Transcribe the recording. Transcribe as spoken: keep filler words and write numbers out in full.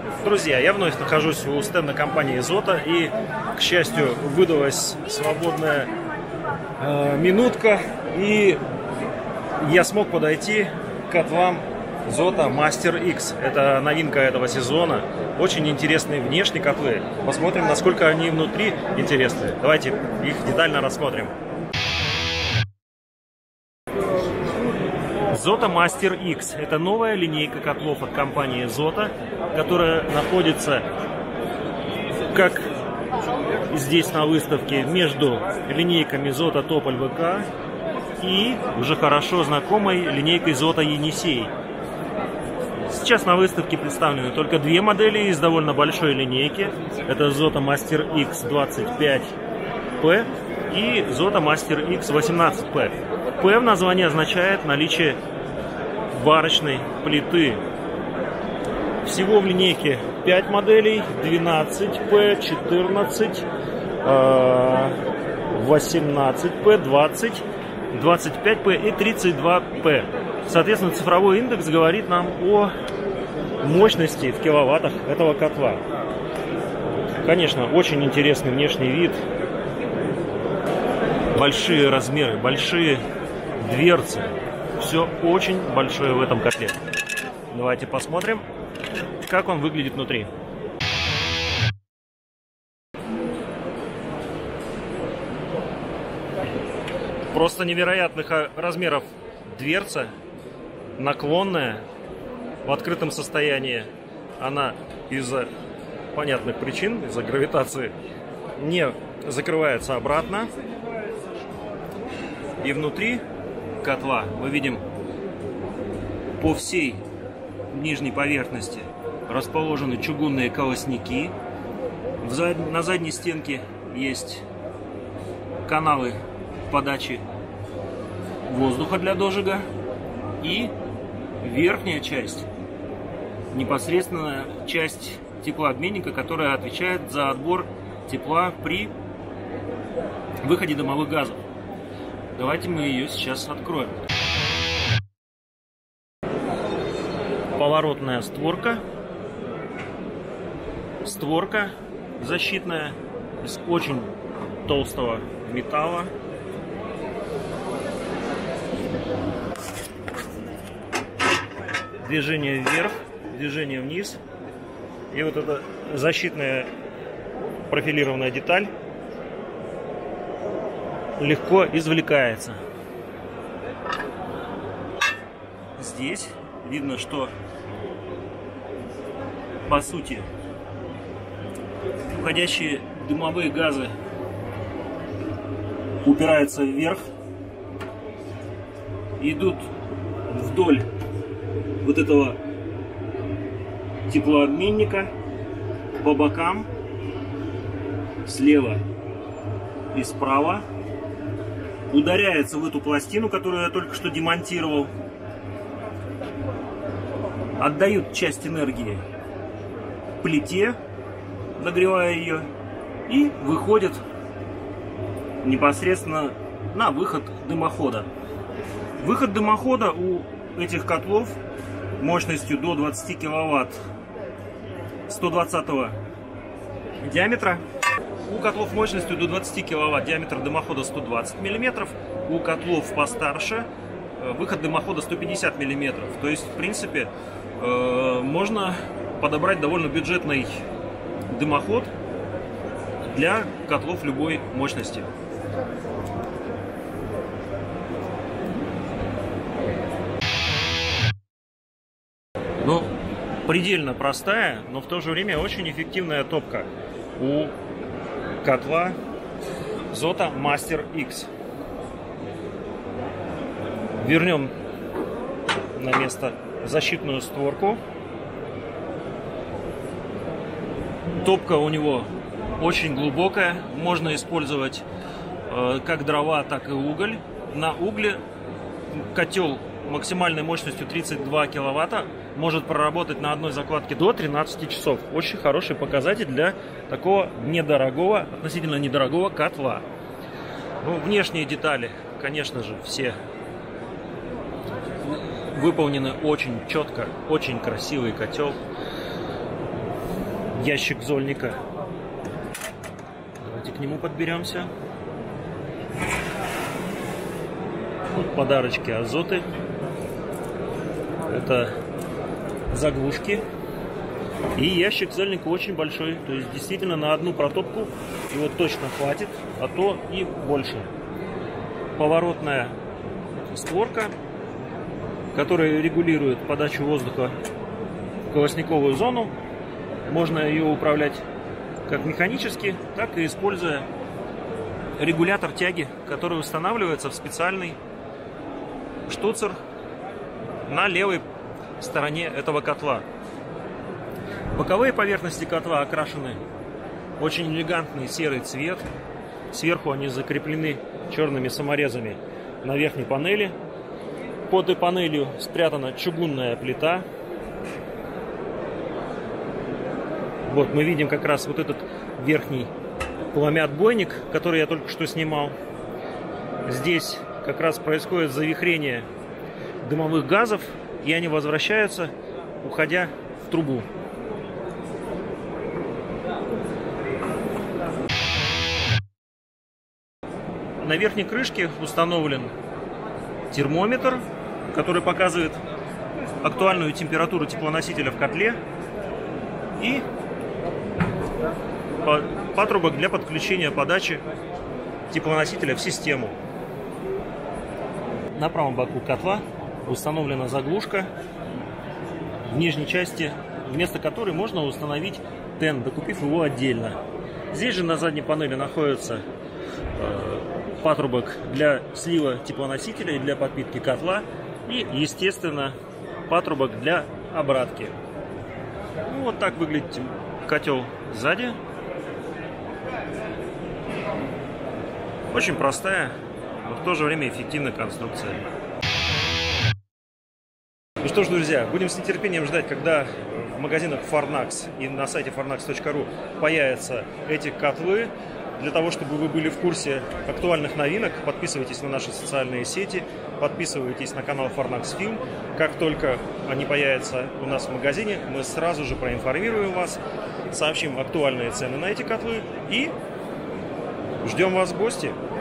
Друзья, я вновь нахожусь у стенда компании Zoto, и, к счастью, выдалась свободная э, минутка, и я смог подойти к котлам Zoto Master X. Это новинка этого сезона. Очень интересные внешние котлы. Посмотрим, насколько они внутри интересны. Давайте их детально рассмотрим. Zoto Master X – это новая линейка котлов от компании Zoto, которая находится, как здесь на выставке, между линейками Zoto Тополь вэ ка и уже хорошо знакомой линейкой Zoto Енисей. Сейчас на выставке представлены только две модели из довольно большой линейки. Это Zoto Master X двадцать пять пэ и Zoto Master X восемнадцать пэ. P в названии означает наличие варочной плиты. Всего в линейке пять моделей: двенадцать пэ, четырнадцать, восемнадцать пэ, двадцать, двадцать пять пэ и тридцать два пэ. Соответственно, цифровой индекс говорит нам о мощности в киловаттах этого котла. Конечно, очень интересный внешний вид. Большие размеры, большие дверцы. Все очень большое в этом котле. Давайте посмотрим, как он выглядит внутри. Просто невероятных размеров дверца, наклонная, в открытом состоянии. Она из-за понятных причин, из-за гравитации, не закрывается обратно. И внутри котла мы видим по всей нижней поверхности расположены чугунные колосники. На задней стенке есть каналы подачи воздуха для дожига. И верхняя часть, непосредственно часть теплообменника, которая отвечает за отбор тепла при выходе дымовых газов. Давайте мы ее сейчас откроем. Поворотная створка. Створка защитная из очень толстого металла. Движение вверх, движение вниз. И вот эта защитная профилированная деталь легко извлекается. Здесь видно, что по сути входящие дымовые газы упираются вверх, идут вдоль вот этого теплообменника по бокам, слева и справа, ударяется в эту пластину, которую я только что демонтировал, отдают часть энергии плите, нагревая ее, и выходит непосредственно на выход дымохода. Выход дымохода у этих котлов мощностью до двадцати киловатт сто двадцатого диаметра. У котлов мощностью до двадцати киловатт диаметр дымохода сто двадцать миллиметров. У котлов постарше выход дымохода сто пятьдесят миллиметров. То есть, в принципе, можно подобрать довольно бюджетный дымоход для котлов любой мощности. Ну, предельно простая, но в то же время очень эффективная топка у котла Zoto Master X. Вернем на место защитную створку. Топка у него очень глубокая, можно использовать э, как дрова, так и уголь. На угле котел максимальной мощностью тридцать два киловатта может проработать на одной закладке до тринадцати часов. Очень хороший показатель для такого недорогого, относительно недорогого котла. Ну, внешние детали, конечно же, все выполнены очень четко, очень красивый котел. ящик зольника. Давайте к нему подберемся. Вот подарочки Азоты. Это заглушки. И ящик зольника очень большой. То есть действительно на одну протопку его точно хватит, а то и больше. Поворотная створка, которая регулирует подачу воздуха в колосниковую зону. Можно ее управлять как механически, так и используя регулятор тяги, который устанавливается в специальный штуцер на левой стороне этого котла. Боковые поверхности котла окрашены в очень элегантный серый цвет. Сверху они закреплены черными саморезами на верхней панели. Под этой панелью спрятана чугунная плита. Вот мы видим как раз вот этот верхний пламя-отбойник, который я только что снимал. Здесь как раз происходит завихрение дымовых газов, и они возвращаются, уходя в трубу. На верхней крышке установлен термометр, который показывает актуальную температуру теплоносителя в котле, и патрубок для подключения подачи теплоносителя в систему. На правом боку котла установлена заглушка, в нижней части, вместо которой можно установить тен, докупив его отдельно. Здесь же на задней панели находится э, патрубок для слива теплоносителя и для подпитки котла, и, естественно, патрубок для обратки. Ну, вот так выглядит котел сзади. Очень простая, но в то же время эффективная конструкция. Ну что ж, друзья, будем с нетерпением ждать, когда в магазинах Farnax и на сайте farnax точка ру появятся эти котлы. Для того, чтобы вы были в курсе актуальных новинок, подписывайтесь на наши социальные сети, подписывайтесь на канал Farnax Film. Как только они появятся у нас в магазине, мы сразу же проинформируем вас, сообщим актуальные цены на эти котлы и ждем вас в гости.